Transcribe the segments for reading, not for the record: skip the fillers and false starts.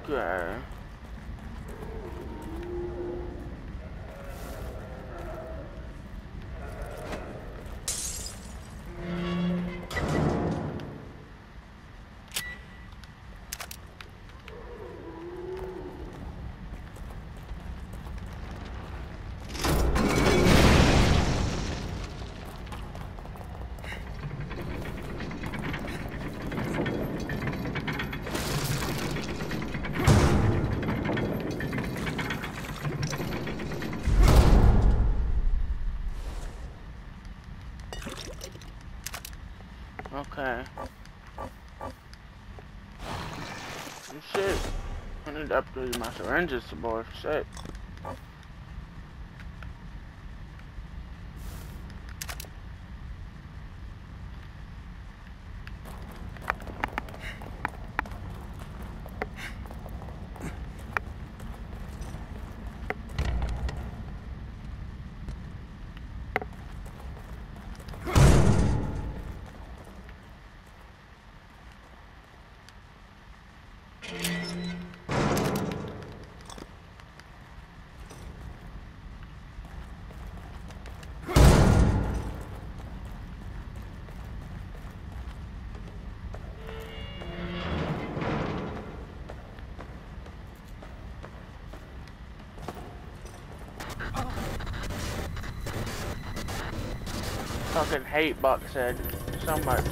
Okay. Okay. Shit. I need to upgrade my syringes some more. Shit. Fucking hate Buckhead so much.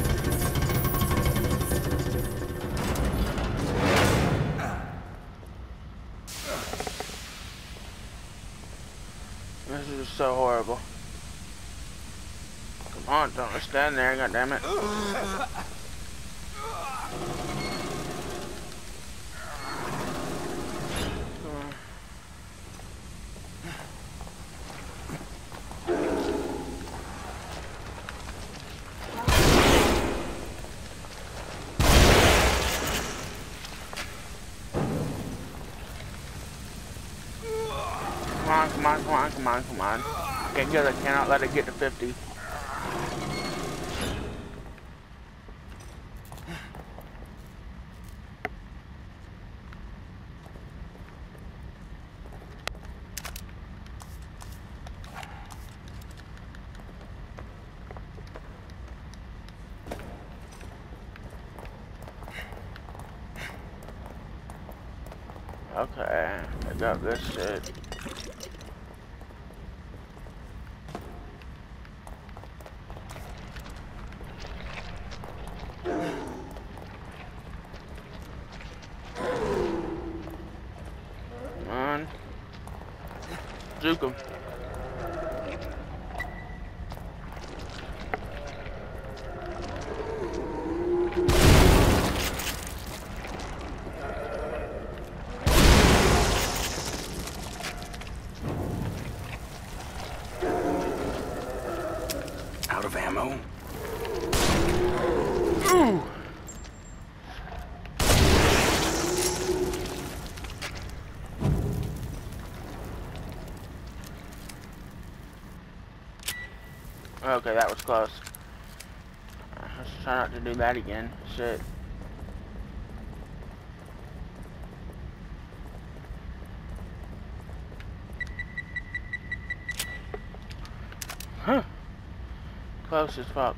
This is so horrible. Come on, don't stand there, goddammit. Come on. I cannot let it get to 50. Okay, I got this shit. Juke him. Out of ammo. Ooh. Okay, that was close. Let's try not to do that again. Shit. Huh. Close as fuck.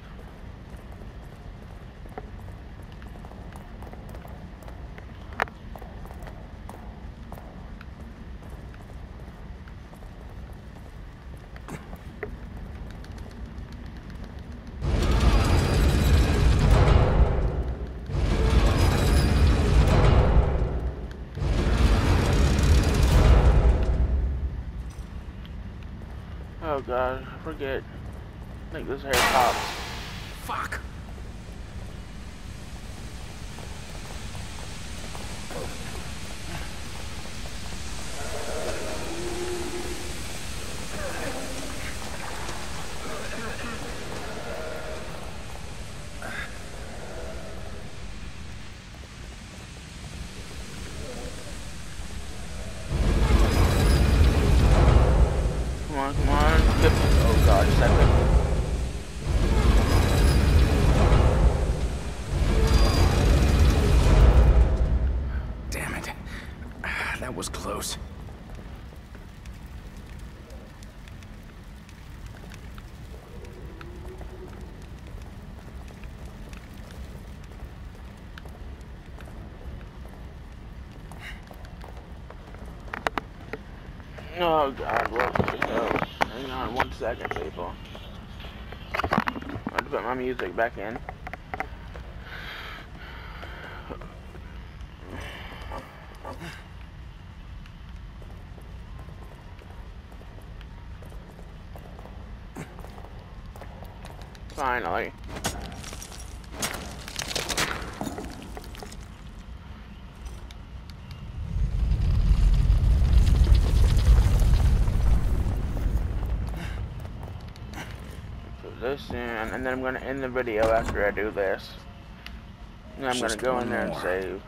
Oh god, I forget. I think this hair pops. Fuck. Come on. Oh god, second. Damn it. Oh God, what the hell? Hang on 1 second, people. I have to put my music back in. Finally. Put this in, and then I'm gonna end the video after I do this. And I'm gonna go in there and save.